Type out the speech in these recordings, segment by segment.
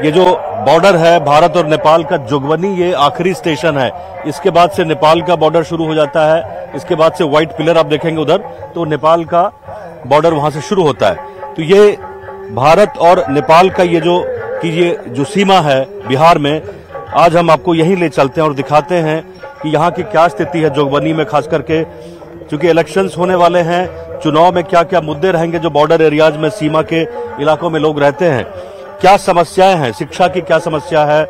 ये जो बॉर्डर है भारत और नेपाल का जोगबनी, ये आखिरी स्टेशन है। इसके बाद से नेपाल का बॉर्डर शुरू हो जाता है। इसके बाद से व्हाइट पिलर आप देखेंगे उधर, तो नेपाल का बॉर्डर वहां से शुरू होता है। तो ये भारत और नेपाल का ये जो सीमा है बिहार में, आज हम आपको यहीं ले चलते हैं और दिखाते हैं कि यहाँ की क्या स्थिति है जोगबनी में, खास करके क्योंकि इलेक्शंस होने वाले हैं। चुनाव में क्या क्या मुद्दे रहेंगे जो बॉर्डर एरियाज में, सीमा के इलाकों में लोग रहते हैं, क्या समस्याएं हैं, शिक्षा की क्या समस्या है,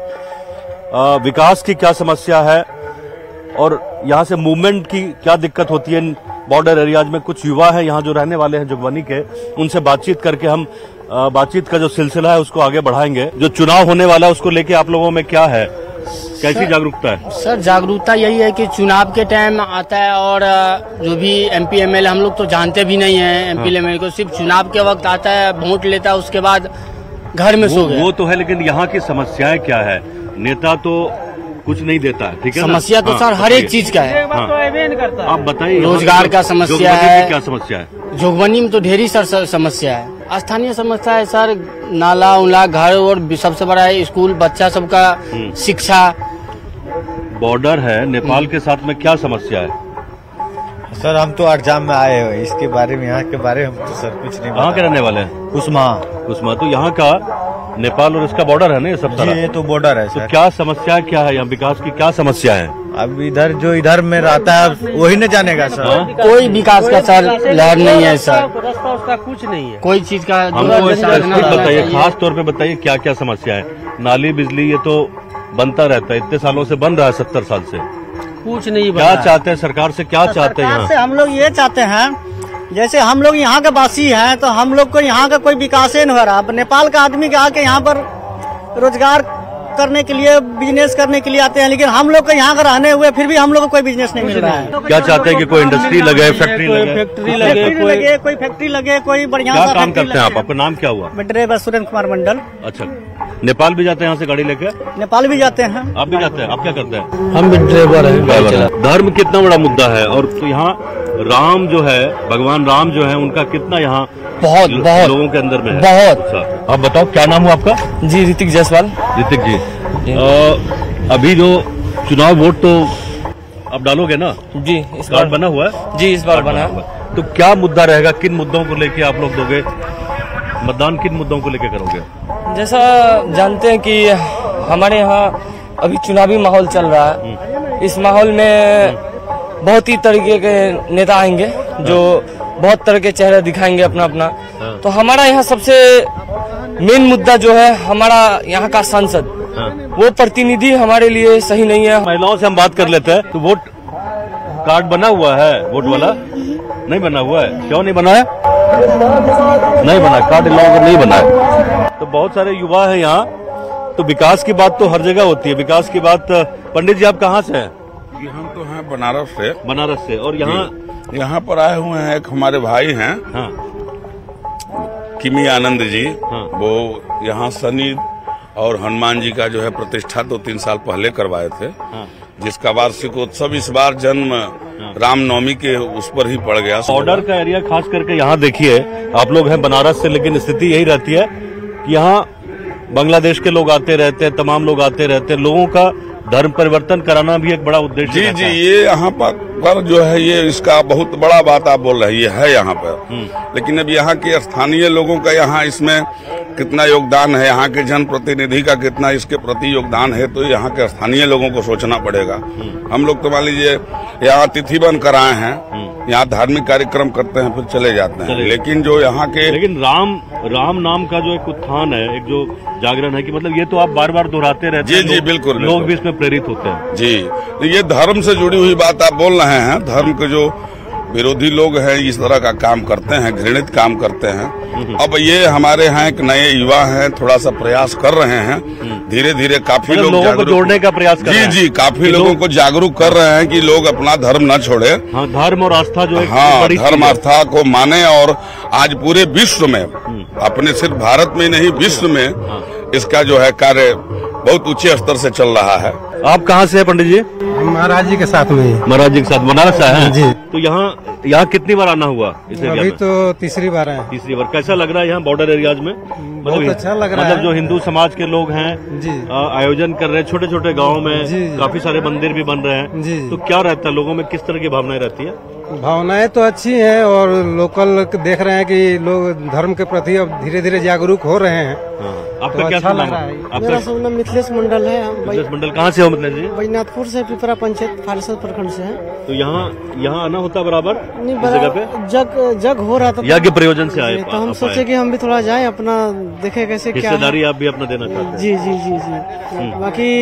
विकास की क्या समस्या है, और यहाँ से मूवमेंट की क्या दिक्कत होती है बॉर्डर एरियाज में। कुछ युवा है यहाँ जो रहने वाले हैं जोगबनी के, उनसे बातचीत करके हम बातचीत का जो सिलसिला है उसको आगे बढ़ाएंगे। जो चुनाव होने वाला है उसको लेके आप लोगों में क्या है, कैसी जागरूकता है? सर, जागरूकता यही है कि चुनाव के टाइम आता है और जो भी एमपी एमएलए हम लोग तो जानते भी नहीं है एमपी एमएलए को, सिर्फ चुनाव के वक्त आता है, वोट लेता है, उसके बाद घर में सो गया। वो तो है, लेकिन यहाँ की समस्याएं क्या है? नेता तो कुछ नहीं देता है, ठीक है? समस्या तो सर हर एक चीज का है। आप बताइए, रोजगार का समस्या है, क्या समस्या है? जोगबनी में तो ढेरी सर समस्या है। स्थानीय समस्या है सर, नाला उला, घर, और सबसे बड़ा है स्कूल, बच्चा सबका शिक्षा। बॉर्डर है नेपाल के साथ में, क्या समस्या है? सर, हम तो एग्जाम में आए हुए, इसके बारे में, यहाँ के बारे में हम तो सर कुछ नहीं। कहाँ के रहने वाले हैं? कुसमा। तो यहाँ का नेपाल और इसका बॉर्डर है ना, ये सब जी, ये तो बॉर्डर है सर। तो क्या समस्या क्या है यहाँ, विकास की क्या समस्या है? अब इधर जो इधर में रहता है वही न जानेगा सर। कोई विकास का सर लहर नहीं है सर, रास्ता उसका कुछ नहीं है, कोई चीज का। हमको बताइए, खास तौर पे बताइए क्या क्या समस्या है। नाली, बिजली, ये तो बनता रहता है, इतने सालों से बन रहा है, 70 साल से कुछ नहीं। क्या चाहते हैं सरकार से, क्या चाहते हैं यहाँ से? हम लोग ये चाहते हैं, जैसे हम लोग यहाँ के वासी हैं तो हम लोग को यहाँ का कोई विकास नहीं हो रहा। अब नेपाल का आदमी के आके यहाँ पर रोजगार करने के लिए, बिजनेस करने के लिए आते हैं, लेकिन हम लोग को यहाँ का रहने हुए फिर भी हम लोग को कोई बिजनेस नहीं मिल रहा है। क्या चाहते हैं कि कोई इंडस्ट्री लगे, फैक्ट्री लगे, कोई फैक्ट्री लगे, कोई बढ़िया क्या काम करते हैं आप? आपका नाम क्या हुआ? ड्राइवर सुरेंद्र कुमार मंडल। अच्छा, नेपाल भी जाते हैं यहाँ से गाड़ी लेके? नेपाल भी जाते हैं। आप भी जाते हैं? आप क्या करते हैं? हम भी ड्राइवर हैं। धर्म कितना बड़ा मुद्दा है, और तो यहाँ राम जो है, भगवान राम जो है, उनका कितना यहाँ बहुत लोगों के अंदर में है। बहुत। अच्छा, आप बताओ क्या नाम हुआ आपका? जी, ऋतिक जायसवाल। ऋतिक जी, अभी जो चुनाव वोट तो अब डालोगे ना? जी, इस बार बना हुआ है। जी, इस बार बना। तो क्या मुद्दा रहेगा, किन मुद्दों को लेके आप लोग दोगे मतदान, किन मुद्दों को लेके करोगे? जैसा जानते हैं कि हमारे यहाँ अभी चुनावी माहौल चल रहा है। इस माहौल में बहुत ही तरीके के नेता आएंगे जो बहुत तरह के चेहरे दिखाएंगे अपना अपना। तो हमारा यहाँ सबसे मेन मुद्दा जो है, हमारा यहाँ का सांसद, वो प्रतिनिधि हमारे लिए सही नहीं है। महिलाओं से हम बात कर लेते हैं। तो वोट कार्ड बना हुआ है, वोट वाला नहीं बना हुआ है? क्यों नहीं बना है? नहीं बना कार्ड, इन लोगों को नहीं बना है। तो बहुत सारे युवा है यहाँ। तो विकास की बात तो हर जगह होती है, विकास की बात। पंडित जी, आप कहाँ से हैं? हम तो हैं बनारस से। बनारस से। और यहाँ पर आए हुए हैं, एक हमारे भाई हैं, हाँ, किमी आनंद जी। हाँ। वो यहाँ शनि और हनुमान जी का जो है प्रतिष्ठा 2-3 साल पहले करवाए थे। हाँ। जिसका वार्षिकोत्सव इस बार जन्म रामनवमी के उस पर ही पड़ गया। बॉर्डर का एरिया खास करके यहाँ देखिए, आप लोग हैं बनारस से, लेकिन स्थिति यही रहती है कि यहाँ बांग्लादेश के लोग आते रहते हैं, तमाम लोग आते रहते हैं। लोगों का धर्म परिवर्तन कराना भी एक बड़ा उद्देश्य जी, ये यहाँ पर जो है, ये इसका बहुत बड़ा बात आप बोल रहे हैं, ये है यहाँ पर। लेकिन अब यहाँ के स्थानीय लोगों का यहाँ इसमें कितना योगदान है, यहाँ के जनप्रतिनिधि का कितना इसके प्रति योगदान है, तो यहाँ के स्थानीय लोगों को सोचना पड़ेगा। हम लोग तो मान लीजिए यहाँ अतिथि बनकर आए हैं, यहाँ धार्मिक कार्यक्रम करते हैं, फिर चले जाते हैं। लेकिन जो यहाँ के, लेकिन राम नाम का जो एक उत्थान है, एक जो जागरण है, कि मतलब ये तो आप बार बार दोहराते रहते हैं। जी, बिल्कुल। लोग भी इसमें प्रेरित होते हैं। जी, तो ये धर्म से जुड़ी हुई बात आप बोल रहे हैं। धर्म के जो विरोधी लोग हैं, इस तरह का काम करते हैं, घृणित काम करते हैं। अब ये हमारे यहाँ एक नए युवा हैं, थोड़ा सा प्रयास कर रहे हैं, धीरे धीरे काफी लोगों को जोड़ने का प्रयास कर रहे हैं। जी, काफी लोगों को जागरूक कर रहे हैं कि लोग अपना धर्म न छोड़े। हाँ, धर्म और आस्था जो है, हाँ, धर्म आस्था को माने। और आज पूरे विश्व में, अपने सिर्फ भारत में नहीं, विश्व में इसका जो है कार्य बहुत ऊंचे स्तर से चल रहा है। आप कहाँ से हैं पंडित जी? महाराज जी के साथ में। महाराज जी के साथ बनारस से हैं? जी। तो यहाँ कितनी बार आना हुआ इस एरिया में? अभी तो तीसरी बार है। तीसरी बार। कैसा लग रहा है यहाँ बॉर्डर एरियाज में? बहुत अच्छा लग रहा है। मतलब जो हिंदू समाज के लोग हैं जी आयोजन कर रहे हैं, छोटे छोटे गाँव में जी। काफी सारे मंदिर भी बन रहे हैं जी। तो क्या रहता है लोगों में, किस तरह की भावनाएं रहती है? भावनाएं तो अच्छी हैं और लोकल देख रहे हैं कि लोग धर्म के प्रति अब धीरे धीरे जागरूक हो रहे हैं। आपका तो क्या अच्छा नाम लग रहा है? है। आपका मेरा सब नाम मिथिलेश मंडल है। हम मिथिलेश मंडल कहाँ से हो मिथिलेश जी? बैजनाथपुर से, पिपरा पंचायत फारसा प्रखंड से है। तो यहाँ आना होता बराबर नहीं, इस जगह पे जग हो रहा था यज्ञ प्रयोजन से आए तो हम सोचे कि हम भी थोड़ा जाए, अपना देखे कैसे क्या है। हिस्सेदारी आप भी अपना देना चाहते हैं? जी जी जी जी। बाकी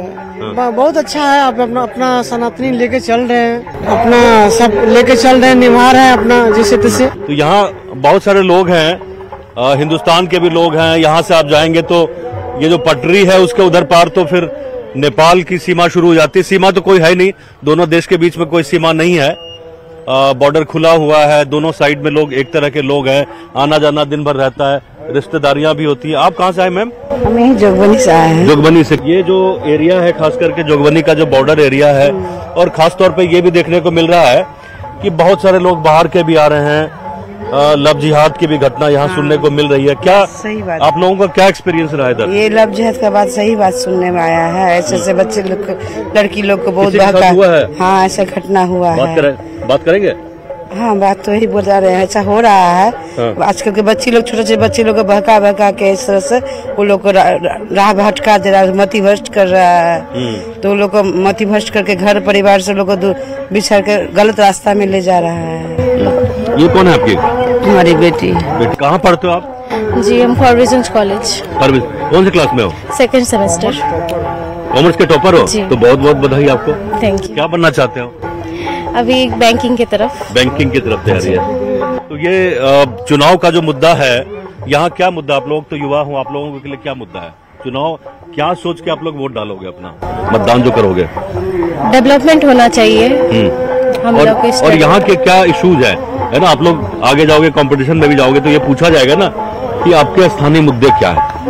बहुत अच्छा है। आप अपना सनातनी लेके चल रहे हैं, अपना सब लेके चल रहे हैं, निभा रहे हैं अपना जैसे तैसे। तो यहाँ बहुत सारे लोग हैं, हिंदुस्तान के भी लोग हैं। यहाँ से आप जाएंगे तो ये जो पटरी है उसके उधर पार तो फिर नेपाल की सीमा शुरू हो जाती है। सीमा तो कोई है नहीं, दोनों देश के बीच में कोई सीमा नहीं है। बॉर्डर खुला हुआ है, दोनों साइड में लोग एक तरह के लोग हैं, आना जाना दिन भर रहता है, रिश्तेदारियां भी होती है। आप कहाँ से आए मैम? हमें जोगबनी से आए हैं। जोगबनी से। ये जो एरिया है खास करके जोगबनी का जो बॉर्डर एरिया है, और खास तौर पे ये भी देखने को मिल रहा है कि बहुत सारे लोग बाहर के भी आ रहे हैं। लव जिहाद की भी घटना यहाँ सुनने को मिल रही है। क्या सही बात, आप लोगों का क्या एक्सपीरियंस रहा है इधर? ये लव जिहाद का बात सही बात सुनने में आया है। ऐसे बच्चे लोग, लड़की लोग को बहुत किसी के साथ बहका हुआ है? हाँ, ऐसा घटना हुआ है। बात करेंगे? हाँ, बात तो यही बोल रहे हैं, ऐसा हो रहा है। आजकल के बच्चे लोग, छोटे छोटे बच्चे लोग को बहका के इस तरह से वो लोग को राह भटका दे रहा है, मति भ्रष्ट कर रहा है। तो वो लोग को मति भ्रष्ट करके घर परिवार से लोग को बिछड़ के गलत रास्ता में ले जा रहा है। ये कौन है आपकी? हमारी बेटी। कहाँ पढ़ते हो आप? जी, हम फॉरविजन कॉलेज। कौन से क्लास में हो? Second semester. कॉमर्स के टॉपर हो? जी। तो बहुत बहुत बधाई आपको। Thank you. क्या बनना चाहते हो? अभी बैंकिंग की तरफ। बैंकिंग की तरफ तैयारी है। तो ये चुनाव का जो मुद्दा है, यहाँ क्या मुद्दा, आप लोग तो युवा हो, आप लोगों के लिए क्या मुद्दा है? चुनाव क्या सोच के आप लोग वोट डालोगे, अपना मतदान जो करोगे? डेवलपमेंट होना चाहिए हम लोग के और यहाँ के क्या इश्यूज है ना? आप लोग आगे जाओगे, कंपटीशन में भी जाओगे तो ये पूछा जाएगा ना कि आपके स्थानीय मुद्दे क्या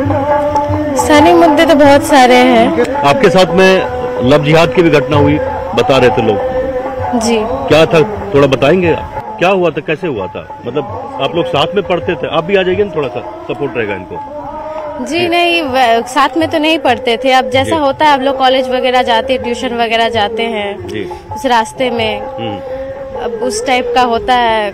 है? स्थानीय मुद्दे तो बहुत सारे हैं। आपके साथ में लव जिहाद की भी घटना हुई, बता रहे थे लोग। जी, क्या था, थोड़ा बताएंगे? क्या हुआ था, कैसे हुआ था? मतलब आप लोग साथ में पढ़ते थे, आप भी आ जाइए ना, थोड़ा सा सपोर्ट रहेगा इनको। जी नहीं, साथ में तो नहीं पढ़ते थे। अब जैसा होता है, अब लोग कॉलेज वगैरह जाते, ट्यूशन वगैरह जाते हैं उस रास्ते में, अब उस टाइप का होता है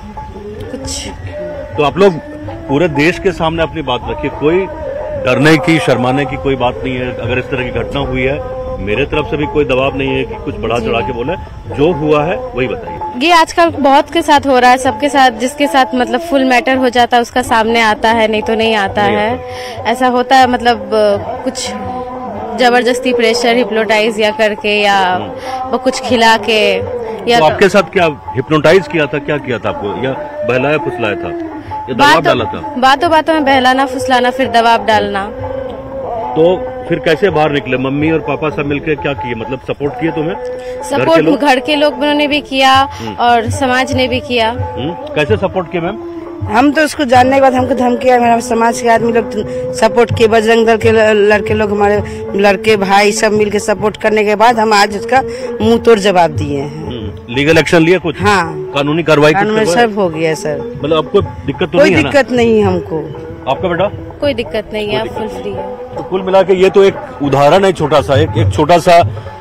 कुछ। तो आप लोग पूरे देश के सामने अपनी बात रखिए, कोई डरने की, शर्माने की कोई बात नहीं है। अगर इस तरह की घटना हुई है, मेरे तरफ से भी कोई दबाव नहीं है कि कुछ बढ़ा चढ़ा के बोले, जो हुआ है वही बताइए। ये आजकल बहुत के साथ हो रहा है, सबके साथ, जिसके साथ मतलब फुल मैटर हो जाता है उसका सामने आता है, नहीं तो नहीं आता है। ऐसा होता है, मतलब कुछ जबरदस्ती प्रेशर, हिप्नोटाइज या करके, या वो कुछ खिला के, या तो आपके साथ क्या हिप्नोटाइज किया था, क्या किया था आपको, या बहलाया फुसलाया था, या दबाव डाला था? बातों बातों में बहलाना फुसलाना, फिर दबाव डालना। तो फिर कैसे बाहर निकले? मम्मी और पापा सब मिलकर क्या किए, मतलब सपोर्ट किए तुम्हें? सपोर्ट घर के लोगों ने भी किया और समाज ने भी किया। कैसे सपोर्ट किए मैम? हम तो उसको जानने के बाद हमको धमकिया, मेरा समाज के आदमी लोग सपोर्ट किए, बजरंग दल के लड़के लोग, हमारे लड़के भाई सब मिलके सपोर्ट करने के बाद हम आज उसका मुंह तोड़ जवाब दिए हैं। लीगल एक्शन लिया कुछ? हाँ, कानूनी कार्रवाई सब हो गया सर। मतलब आपको दिक्कत तो कोई नहीं है? दिक्कत नहीं है हमको। आपका बेटा? कोई दिक्कत नहीं है, फुल फ्री है। तो कुल मिला के ये तो एक उदाहरण है, छोटा सा, एक छोटा सा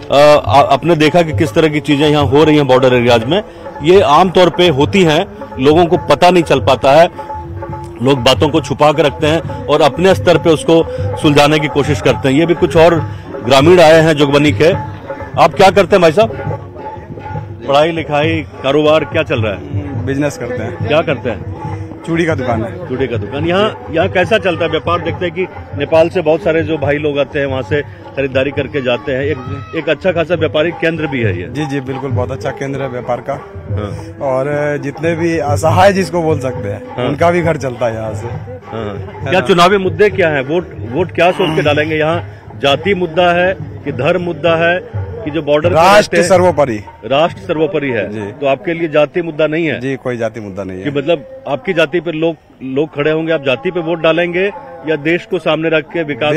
आपने देखा कि किस तरह की चीजें यहाँ हो रही हैं बॉर्डर एरियाज में। ये आमतौर पे होती हैं, लोगों को पता नहीं चल पाता है, लोग बातों को छुपा कर रखते हैं और अपने स्तर पे उसको सुलझाने की कोशिश करते हैं। ये भी कुछ और ग्रामीण आए हैं जोगबनी के। आप क्या करते हैं भाई साहब? पढ़ाई लिखाई, कारोबार क्या चल रहा है? बिजनेस करते हैं। क्या करते हैं? चूड़ी का दुकान है। चूड़ी का दुकान। यहाँ कैसा चलता है व्यापार? देखते हैं कि नेपाल से बहुत सारे जो भाई लोग आते हैं, वहाँ से खरीदारी करके जाते हैं। एक अच्छा खासा व्यापारिक केंद्र भी है ये। जी जी बिल्कुल, बहुत अच्छा केंद्र है व्यापार का। और जितने भी असहाय जिसको बोल सकते हैं, उनका भी घर चलता है यहाँ से। क्या चुनावी मुद्दे क्या है? वोट क्या सोच के डालेंगे? यहाँ जाति मुद्दा है कि धर्म मुद्दा है कि जो बॉर्डर राष्ट्र सर्वोपरि? राष्ट्र सर्वोपरि है जी। तो आपके लिए जाति मुद्दा नहीं है? जी, कोई जाति मुद्दा नहीं है। कि मतलब आपकी जाति पे लोग खड़े होंगे, आप जाति पे वोट डालेंगे या देश को सामने रख के, विकास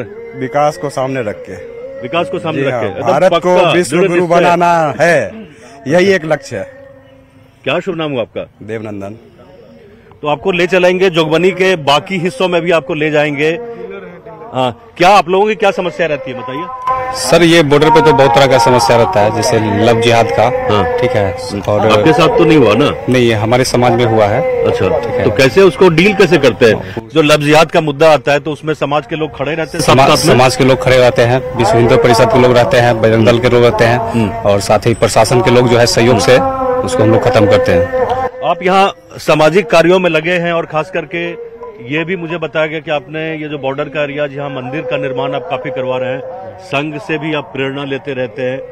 को सामने रख के? विकास को सामने रख के। भारत को विश्व गुरु बनाना है, यही एक लक्ष्य है। क्या शुभ नाम हुआ आपका? देवनंदन। तो आपको ले चलेंगे जोगबनी के बाकी हिस्सों में भी आपको ले जाएंगे। क्या आप लोगों की क्या समस्या रहती है बताइए। सर ये बॉर्डर पे तो बहुत तरह का समस्या रहता है, जैसे लव जिहाद का। ठीक है। और आपके साथ तो नहीं हुआ ना? नहीं, हमारे समाज में हुआ है। अच्छा, तो कैसे उसको डील कैसे करते हैं? जो लव जिहाद का मुद्दा आता है तो उसमें समाज के लोग खड़े रहते हैं? समाज के लोग खड़े रहते हैं, विश्व हिंदू परिषद के लोग रहते हैं, बजरंग दल के लोग रहते हैं, और साथ ही प्रशासन के लोग जो है सहयोग से उसको हम लोग खत्म करते हैं। आप यहाँ सामाजिक कार्यों में लगे हैं और खास करके ये भी मुझे बताया गया कि आपने ये जो बॉर्डर का एरिया जहाँ मंदिर का निर्माण आप काफी करवा रहे हैं, संघ से भी आप प्रेरणा लेते रहते हैं।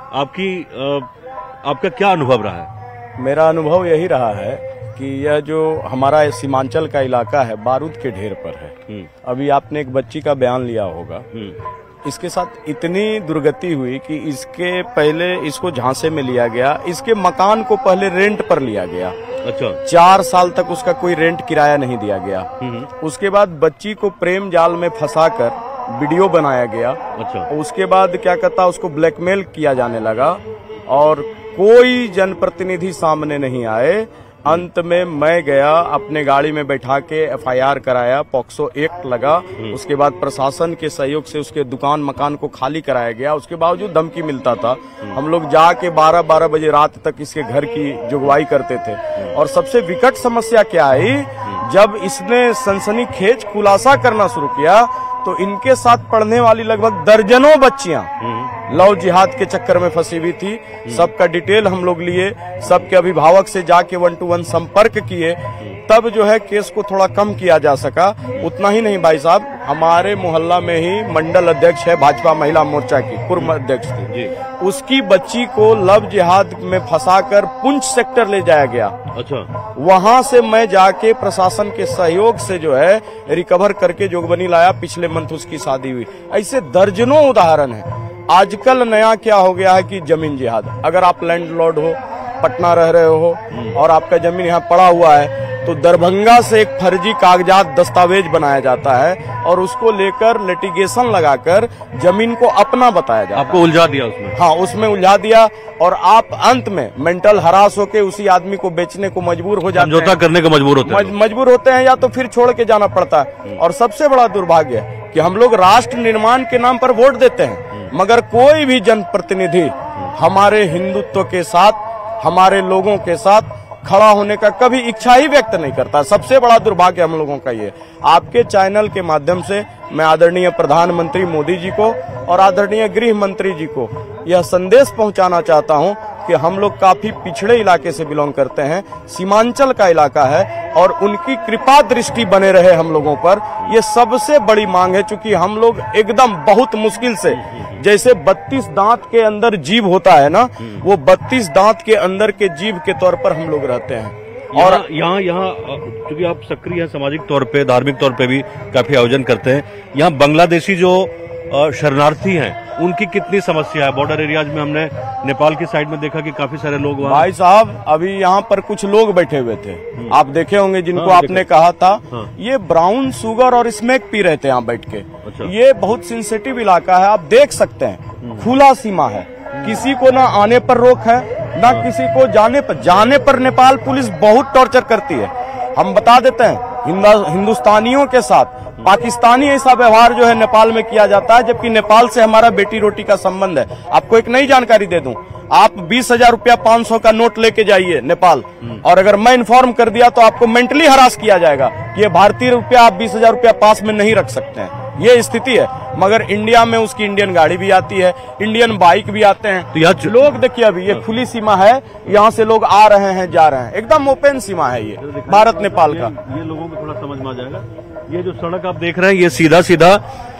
आपका क्या अनुभव रहा है? मेरा अनुभव यही रहा है कि यह जो हमारा सीमांचल का इलाका है बारूद के ढेर पर है। अभी आपने एक बच्ची का बयान लिया होगा, इसके साथ इतनी दुर्गति हुई कि इसके पहले इसको झांसे में लिया गया, इसके मकान को पहले रेंट पर लिया गया। अच्छा। 4 साल तक उसका कोई रेंट किराया नहीं दिया गया। उसके बाद बच्ची को प्रेम जाल में फंसाकर वीडियो बनाया गया। अच्छा। उसके बाद क्या कहता उसको ब्लैकमेल किया जाने लगा और कोई जनप्रतिनिधि सामने नहीं आए। अंत में मैं गया, अपने गाड़ी में बैठा के FIR कराया, पॉक्सो एक्ट लगा। उसके बाद प्रशासन के सहयोग से उसके दुकान मकान को खाली कराया गया। उसके बावजूद धमकी मिलता था। हम लोग जाके 12-12 बजे रात तक इसके घर की जुगवाई करते थे। और सबसे विकट समस्या क्या आई, जब इसने सनसनीखेज खुलासा करना शुरू किया तो इनके साथ पढ़ने वाली लगभग दर्जनों बच्चियां लव जिहाद के चक्कर में फंसी हुई थी। सबका डिटेल हम लोग लिए, सबके अभिभावक से जाके 1-to-1 संपर्क किए, तब जो है केस को थोड़ा कम किया जा सका। उतना ही नहीं भाई साहब, हमारे मोहल्ला में ही मंडल अध्यक्ष है भाजपा महिला मोर्चा की, पूर्व अध्यक्ष थी, उसकी बच्ची को लव जिहाद में फंसाकर पुंछ सेक्टर ले जाया गया। अच्छा। वहां से मैं जाके प्रशासन के सहयोग से जो है रिकवर करके जोगबनी लाया। पिछले मंथ उसकी शादी हुई। ऐसे दर्जनों उदाहरण है। आजकल नया क्या हो गया है कि जमीन जिहाद, अगर आप लैंडलॉर्ड हो, पटना रह रहे हो और आपका जमीन यहाँ पड़ा हुआ है, तो दरभंगा से एक फर्जी कागजात दस्तावेज बनाया जाता है और उसको लेकर लिटिगेशन लगाकर जमीन को अपना बताया जाता है। आपको उलझा दिया उसमें? हाँ, उसमें उलझा दिया और आप अंत में मेंटल हरास होके उसी आदमी को बेचने को मजबूर हो जाते हैं, समझौता करने को मजबूर होते हैं, या तो फिर छोड़ के जाना पड़ता है। और सबसे बड़ा दुर्भाग्य है कि हम लोग राष्ट्र निर्माण के नाम पर वोट देते हैं, मगर कोई भी जनप्रतिनिधि हमारे हिंदुत्व के साथ, हमारे लोगों के साथ खड़ा होने का कभी इच्छा ही व्यक्त नहीं करता। सबसे बड़ा दुर्भाग्य हम लोगों का ये। आपके चैनल के माध्यम से मैं आदरणीय प्रधानमंत्री मोदी जी को और आदरणीय गृह मंत्री जी को यह संदेश पहुंचाना चाहता हूं कि हम लोग काफी पिछड़े इलाके से बिलोंग करते हैं, सीमांचल का इलाका है, और उनकी कृपा दृष्टि बने रहे हम लोगों पर, ये सबसे बड़ी मांग है। चूंकि हम लोग एकदम बहुत मुश्किल से, जैसे 32 दांत के अंदर जीभ होता है ना, वो 32 दांत के अंदर के जीभ के तौर पर हम लोग रहते हैं। और यहाँ क्योंकि आप सक्रिय हैं सामाजिक तौर पे, धार्मिक तौर पे भी काफी आयोजन करते हैं, यहाँ बांग्लादेशी जो शरणार्थी हैं उनकी कितनी समस्या है? बॉर्डर एरियाज में हमने नेपाल की साइड में देखा कि काफी सारे लोग वहाँ। भाई साहब, अभी यहाँ पर कुछ लोग बैठे हुए थे, आप देखे होंगे, जिनको आपने कहा था, ये ब्राउन शुगर और स्मैक पी रहे थे यहाँ बैठ के। अच्छा। ये बहुत सेंसिटिव इलाका है, आप देख सकते हैं, खुला सीमा है, किसी को ना आने पर रोक है ना किसी को जाने पर नेपाल पुलिस बहुत टॉर्चर करती है। हम बता देते हैं, हिंदुस्तानियों के साथ पाकिस्तानी ऐसा व्यवहार जो है नेपाल में किया जाता है, जबकि नेपाल से हमारा बेटी रोटी का संबंध है। आपको एक नई जानकारी दे दूं, आप 20,000 रुपया 500 का नोट लेके जाइए नेपाल, और अगर मैं इन्फॉर्म कर दिया तो आपको मेंटली हरास किया जाएगा कि ये भारतीय रुपया आप 20,000 रुपया पास में नहीं रख सकते हैं। ये स्थिति है। मगर इंडिया में उसकी इंडियन गाड़ी भी आती है, इंडियन बाइक भी आते हैं। तो यहाँ लोग देखिए, अभी ये खुली सीमा है, यहाँ से लोग आ रहे हैं जा रहे हैं, एकदम ओपन सीमा है ये भारत नेपाल का। ये लोगों को थोड़ा समझ में आ जाएगा। ये जो सड़क आप देख रहे हैं ये सीधा सीधा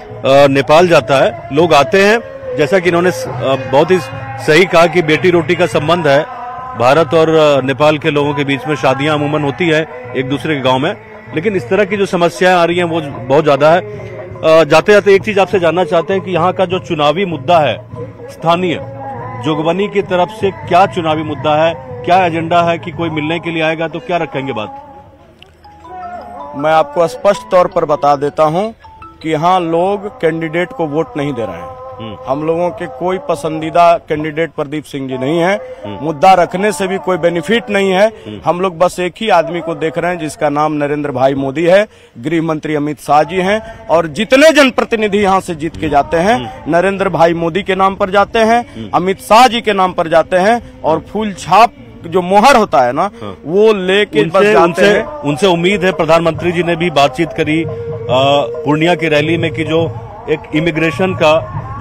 नेपाल जाता है। लोग आते हैं, जैसा कि इन्होंने बहुत ही सही कहा कि बेटी रोटी का संबंध है। भारत और नेपाल के लोगों के बीच में शादियां अमूमन होती है एक दूसरे के गांव में, लेकिन इस तरह की जो समस्याएं आ रही हैं वो बहुत ज्यादा है। जाते जाते एक चीज आपसे जानना चाहते हैं कि यहाँ का जो चुनावी मुद्दा है स्थानीय, जोगबनी की तरफ से क्या चुनावी मुद्दा है, क्या एजेंडा है कि कोई मिलने के लिए आएगा तो क्या रखेंगे बात? मैं आपको स्पष्ट तौर पर बता देता हूं कि यहाँ लोग कैंडिडेट को वोट नहीं दे रहे हैं। हम लोगों के कोई पसंदीदा कैंडिडेट प्रदीप सिंह जी नहीं है। मुद्दा रखने से भी कोई बेनिफिट नहीं है। हम लोग बस एक ही आदमी को देख रहे हैं जिसका नाम नरेंद्र भाई मोदी है, गृह मंत्री अमित शाह जी हैं, और जितने जनप्रतिनिधि यहाँ से जीत के जाते हैं नरेंद्र भाई मोदी के नाम पर जाते हैं, अमित शाह जी के नाम पर जाते हैं, और फूल छाप जो मोहर होता है ना वो लेके बस जाते हैं। उनसे उम्मीद है, प्रधानमंत्री जी ने भी बातचीत करी पूर्णिया की रैली में कि जो एक इमिग्रेशन का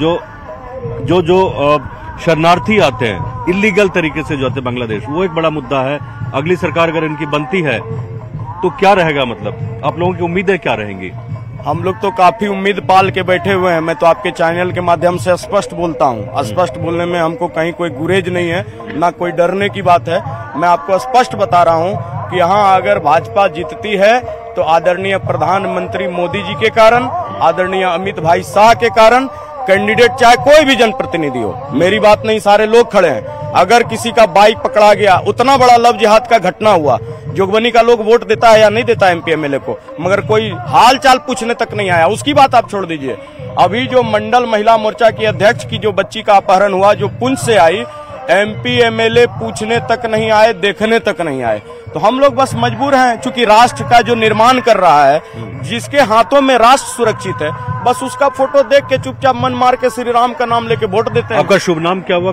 जो शरणार्थी आते हैं इलीगल तरीके से जो आते हैं बांग्लादेश, वो एक बड़ा मुद्दा है। अगली सरकार अगर इनकी बनती है तो क्या रहेगा, मतलब आप लोगों की उम्मीदें क्या रहेंगी? हम लोग तो काफी उम्मीद पाल के बैठे हुए हैं। मैं तो आपके चैनल के माध्यम से स्पष्ट बोलता हूँ। स्पष्ट बोलने में हमको कहीं कोई गुरेज नहीं है, ना कोई डरने की बात है। मैं आपको स्पष्ट बता रहा हूँ कि यहाँ अगर भाजपा जीतती है तो आदरणीय प्रधानमंत्री मोदी जी के कारण, आदरणीय अमित भाई शाह के कारण, कैंडिडेट चाहे कोई भी जनप्रतिनिधि हो, मेरी बात नहीं, सारे लोग खड़े हैं। अगर किसी का बाइक पकड़ा गया, उतना बड़ा लव जिहाद का घटना हुआ, जोगबनी का लोग वोट देता है या नहीं देता एमपी एमएलए को, मगर कोई हाल चाल पूछने तक नहीं आया। उसकी बात आप छोड़ दीजिए। अभी जो मंडल महिला मोर्चा की अध्यक्ष की जो बच्ची का अपहरण हुआ, जो पुंछ से आई, एमपी एमएलए पूछने तक नहीं आए, देखने तक नहीं आए। तो हम लोग बस मजबूर हैं, चूंकि राष्ट्र का जो निर्माण कर रहा है, जिसके हाथों में राष्ट्र सुरक्षित है, बस उसका फोटो देख के चुपचाप मन मार के श्री राम का नाम लेके वोट देते हैं। आपका शुभ नाम क्या हुआ?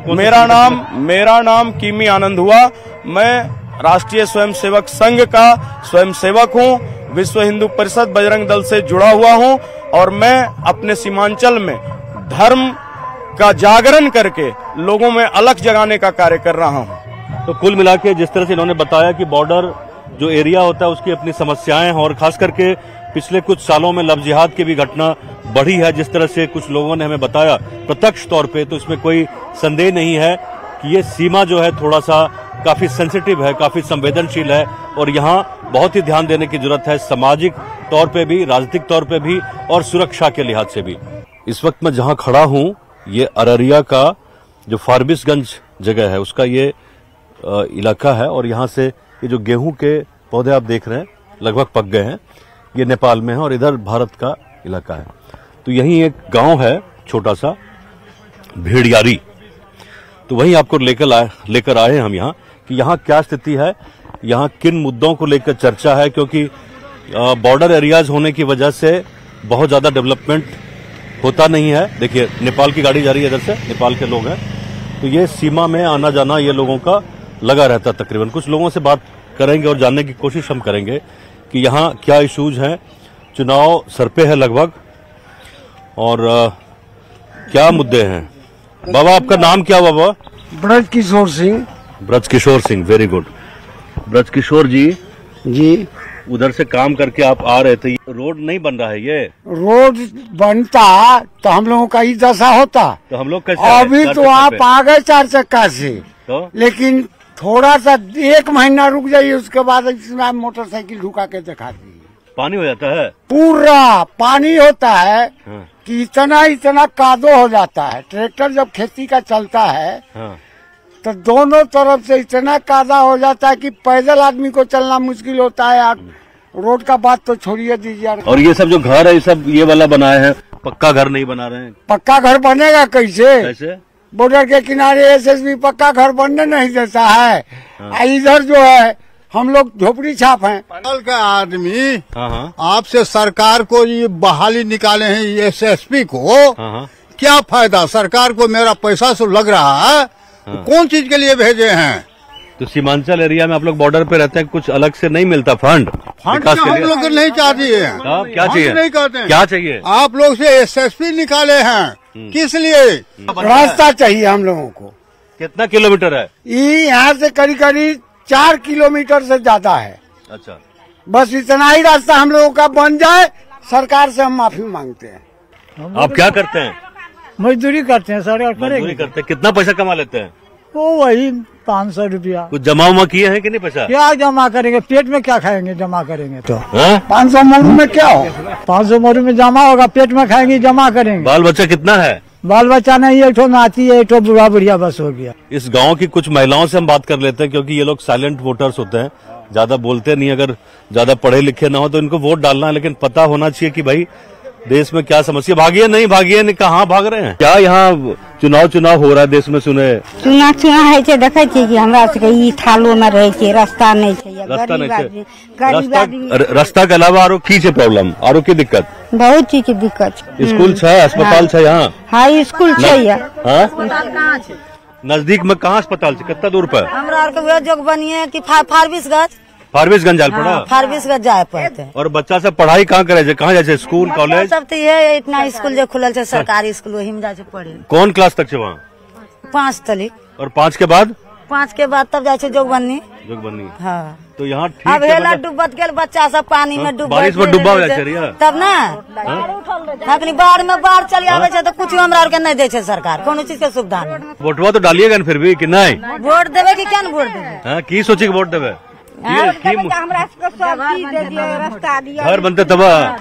मेरा नाम किमी आनंद हुआ। मैं राष्ट्रीय स्वयंसेवक संघ का स्वयंसेवक हूँ, विश्व हिंदू परिषद बजरंग दल से जुड़ा हुआ हूँ, और मैं अपने सीमांचल में धर्म का जागरण करके लोगों में अलख जगाने का कार्य कर रहा हूँ। तो कुल मिला के जिस तरह से इन्होंने बताया कि बॉर्डर जो एरिया होता है उसकी अपनी समस्याएं हैं, और खास करके पिछले कुछ सालों में लव जिहाद की भी घटना बढ़ी है, जिस तरह से कुछ लोगों ने हमें बताया प्रत्यक्ष तौर पे, तो इसमें कोई संदेह नहीं है कि ये सीमा जो है थोड़ा सा काफी सेंसिटिव है, काफी संवेदनशील है, और यहाँ बहुत ही ध्यान देने की जरूरत है, सामाजिक तौर पे भी, राजनीतिक तौर पे भी, और सुरक्षा के लिहाज से भी। इस वक्त मैं जहाँ खड़ा हूँ, ये अररिया का जो फारबिसगंज जगह है उसका ये इलाका है, और यहाँ से ये जो गेहूं के पौधे आप देख रहे हैं लगभग पक गए हैं, ये नेपाल में है, और इधर भारत का इलाका है। तो यहीं एक गांव है छोटा सा भेड़ियारी, तो वहीं आपको लेकर आए हम यहाँ कि यहाँ क्या स्थिति है, यहाँ किन मुद्दों को लेकर चर्चा है, क्योंकि बॉर्डर एरियाज होने की वजह से बहुत ज्यादा डेवलपमेंट होता नहीं है। देखिए नेपाल की गाड़ी जा रही है, इधर से नेपाल के लोग हैं, तो ये सीमा में आना जाना ये लोगों का लगा रहता है तकरीबन। कुछ लोगों से बात करेंगे और जानने की कोशिश हम करेंगे कि यहाँ क्या इश्यूज हैं। चुनाव सर पे है लगभग, और क्या मुद्दे हैं। बाबा आपका नाम क्या हुआ बाबा? ब्रज किशोर सिंह। Braj Kishore Singh, very good. ब्रज किशोर जी, उधर से काम करके आप आ रहे थे, रोड नहीं बन रहा है। ये रोड बनता तो हम लोगों का ही दशा होता। तो हम लोग कैसे अभी तो आप आ गए 4 चक्का से, तो? लेकिन थोड़ा सा 1 महीना रुक जाइए, उसके बाद इसमें मोटरसाइकिल ढुका के दिखा दी। पानी हो जाता है, पूरा पानी होता है। हाँ। कि इतना कादो हो जाता है। ट्रैक्टर जब खेती का चलता है, हाँ। तो दोनों तरफ से इतना कादा हो जाता है कि पैदल आदमी को चलना मुश्किल होता है। आप रोड का बात तो छोड़िए दीजिए। और ये सब जो घर है, ये सब ये वाला बनाए हैं, पक्का घर नहीं बना रहे हैं। पक्का घर बनेगा कैसे? बॉर्डर के किनारे एसएसबी पक्का घर बनने नहीं देता है। हाँ। इधर जो है हम लोग झोपड़ी छाप हैं। कल का आदमी आपसे सरकार को ये बहाली निकाले हैं एसएसपी को, क्या फायदा? सरकार को मेरा पैसा सब लग रहा है, तो कौन चीज के लिए भेजे हैं? तो सीमांचल एरिया में आप लोग बॉर्डर पे रहते हैं, कुछ अलग से नहीं मिलता फंड हम लोग नहीं चाहते हैं। क्या चाहिए? नहीं कहते हैं। क्या चाहिए? आप लोग से एसएसपी निकाले हैं, किस लिए? रास्ता चाहिए हम लोगों को। कितना किलोमीटर है? यहाँ से करीब 4 किलोमीटर से ज्यादा है। अच्छा, बस इतना ही रास्ता हम लोगों का बन जाए, सरकार से हम माफी मांगते हैं। आप क्या करते हैं? मजदूरी करते हैं सर। मजदूरी करते हैं। कितना पैसा कमा लेते हैं? वो वही 500 रुपया। कुछ जमा उमा किए हैं कि नहीं पैसा? क्या जमा करेंगे, पेट में क्या खाएंगे जमा करेंगे तो? 500 मोरू में क्या हो? 500 मोरू में जमा होगा, पेट में खाएंगे जमा करेंगे। बाल बच्चा कितना है? बाल बच्चा नहीं, एक ठो नाती है, एक ठो बुढ़ा बुढ़िया बस हो गया। इस गांव की कुछ महिलाओं से हम बात कर लेते हैं, क्योंकि ये लोग साइलेंट वोटर्स होते हैं, ज्यादा बोलते नहीं। अगर ज्यादा पढ़े लिखे ना हो तो इनको वोट डालना है, लेकिन पता होना चाहिए कि भाई देश में क्या समस्या, भागिए नहीं भागिए नहीं, कहाँ भाग रहे हैं? क्या यहाँ चुनाव हो रहा है देश में? सुने चुनाव है छे, देखे छे कि हमरा सबके ई थालो में रहे छे, रास्ता नहीं छे, रास्ता नहीं छे, रास्ता के अलावा आरो की छे प्रॉब्लम, आरो की दिक्कत? बहुत चीज के दिक्कत छे। स्कूल छे, अस्पताल छे यहाँ? हाँ स्कूल छे। नजदीक में कहाँ अस्पताल छे, कितना दूर पर? हमरा के जोगबनी की फारबिसगंज जाल पड़ा, फारबिसगंज जाए पड़ते। और बच्चा सब पढ़ाई कहाँ करे, कहाँ जाए, स्कूल कॉलेज? सब तो ये इतना स्कूल जो खुलल है सरकारी स्कूल, वही में जाए पढ़े। कौन क्लास तक छे वहाँ? 5 तक। और 5 के बाद? 5 के बाद तब जाए जोगबनी। हाँ, तो यहाँ ठीक अब हेला डूबत गेल बच्चा सब पानी में डूब, बारिश में डूबा तब ना अपनी बाढ़ में बाढ़ चली आवे छे तो कुछ हमरा और के नहीं दे छे सरकार, कोनो चीज के सुविधा नहीं। वोटवा तो डालिएगा फिर भी कि नहीं? वोट देवे कि क्या वोट देवे? की सोची के वोट देवे? घर बनते तब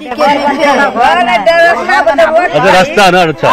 अच्छा रास्ता ना, अच्छा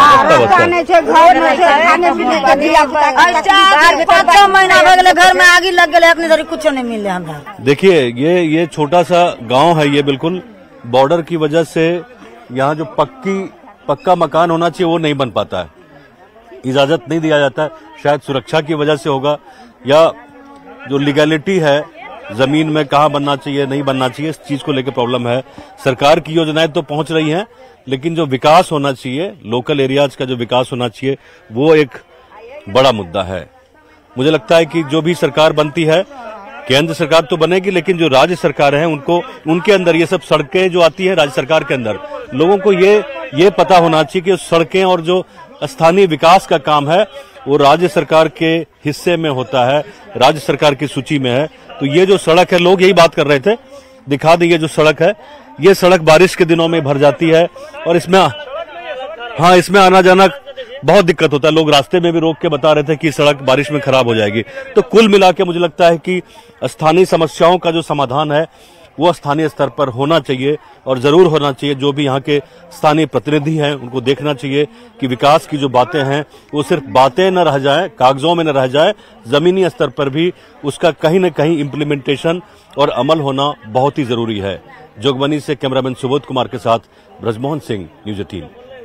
रास्ता महीना घर में आगे लग गए, अपने धरी कुछ नहीं मिले हमरा। देखिए ये छोटा सा गांव है, ये बिल्कुल बॉर्डर की वजह से यहाँ जो पक्का मकान होना चाहिए वो नहीं बन पाता है, इजाजत नहीं दिया जाता है। शायद सुरक्षा की वजह से होगा, या जो लीगैलिटी है जमीन में कहाँ बनना चाहिए नहीं बनना चाहिए, इस चीज को लेकर प्रॉब्लम है। सरकार की योजनाएं तो पहुंच रही हैं, लेकिन जो विकास होना चाहिए, लोकल एरियाज का जो विकास होना चाहिए, वो एक बड़ा मुद्दा है। मुझे लगता है कि जो भी सरकार बनती है, केंद्र सरकार तो बनेगी, लेकिन जो राज्य सरकार है उनके अंदर ये सब सड़कें जो आती है राज्य सरकार के अंदर, लोगों को ये पता होना चाहिए कि सड़कें और जो स्थानीय विकास का काम है वो राज्य सरकार के हिस्से में होता है, राज्य सरकार की सूची में है। तो ये जो सड़क है, लोग यही बात कर रहे थे, दिखा दी ये जो सड़क है, ये सड़क बारिश के दिनों में भर जाती है और इसमें आना जाना बहुत दिक्कत होता है। लोग रास्ते में भी रोक के बता रहे थे कि सड़क बारिश में खराब हो जाएगी। तो कुल मिला के मुझे लगता है कि स्थानीय समस्याओं का जो समाधान है वो स्थानीय स्तर पर होना चाहिए, और जरूर होना चाहिए। जो भी यहाँ के स्थानीय प्रतिनिधि हैं उनको देखना चाहिए कि विकास की जो बातें हैं वो सिर्फ बातें न रह जाए, कागजों में न रह जाए, जमीनी स्तर पर भी उसका कहीं न कहीं इम्प्लीमेंटेशन और अमल होना बहुत ही जरूरी है। जोगबनी से कैमरामैन सुबोध कुमार के साथ ब्रजमोहन सिंह, न्यूज 18।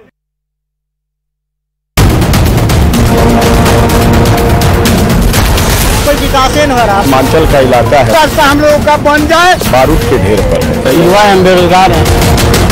कोई विकास नहीं हो रहा। हिमाचल का इलाका है, रास्ता हम लोगों का बन जाए। बारूद के ढेर पर है, युवा हम बेरोजगार हैं।